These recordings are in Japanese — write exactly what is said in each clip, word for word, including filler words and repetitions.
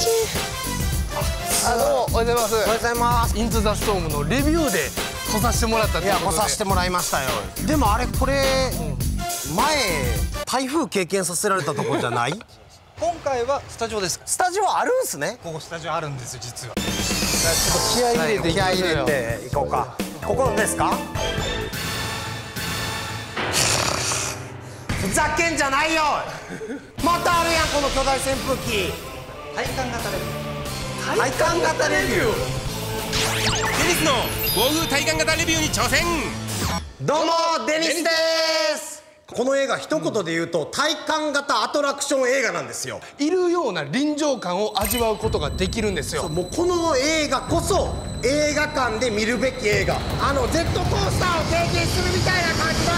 あ、どうもおはようございます。 おはようございます。 イントゥザストームのレビューで来させてもらったといや、 いうことで。 来させてもらいましたよ。でもあれこれ、うん、前台風経験させられたとこじゃない？ 今回はスタジオです。 スタジオあるんすね。 ここスタジオあるんです実は。 ちょっと気合い入れていきましょうよ。 気合い入れていこうか。ここですか？ふざけんじゃないよ。またあるやんこの巨大扇風機。 体感型レビュー。 体感型レビュー。 デニスの暴風体感型レビューに挑戦。 どうもデニスです。この映画一言で言うと体感型アトラクション映画なんですよ。 いるような臨場感を味わうことができるんですよ。 そう、もうこの映画こそ映画館で見るべき映画。あのジェットコースターを経験するみたいな感じだ。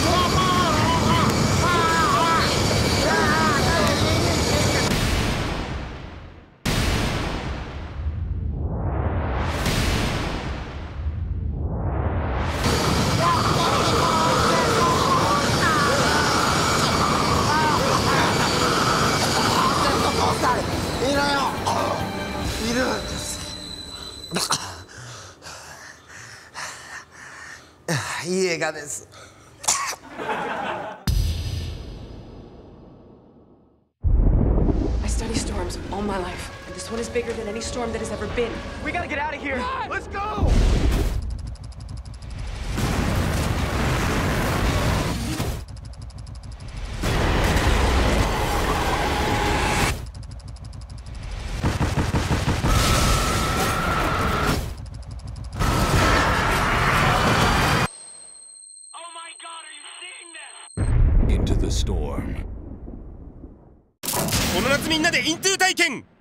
いるよ。いる。いい映画です。 I study storms all my life, and this one is bigger than any storm that has ever been. We gotta get out of here. Let's go. Into the storm。この夏みんなでイントゥ体験。